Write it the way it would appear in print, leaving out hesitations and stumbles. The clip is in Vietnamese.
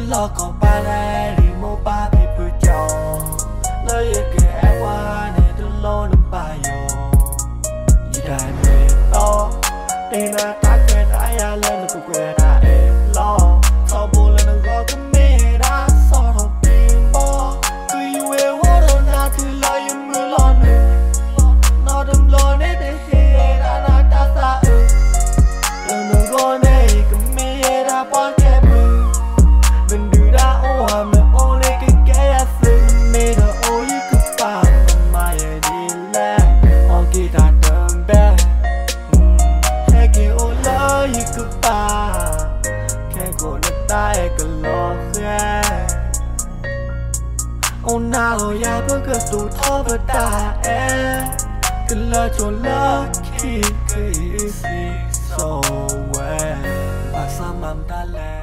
lo có ba đây đi mua ba bị bự chồng lấy cái em qua này tôi lo nằm bài yo gì đại mẹ to đi na ta quên ai lên là cũng quên ai lo sau buồn là nó gọi cái mẹ đã so thằng tim bo cứ yêu em hóa đâu na thì lo em mưa lo nữa nó đâm lo nét để khi đã na ta xa lần nó gọi này cái mẹ đã bỏ cái mưa mình đưa ra ô hàm là ô lên cái à xinh mẹ đã ô ý cứ bảo mà đi lên ô kia ta đâm bé hay kia ô lỡ ý cứ bảo cái cô nó tay cái lo khe ô nào ya bơ cái tủ thọ bơ ta cái lỡ cho lỡ khi cái gì so well bà sao mà ta lẽ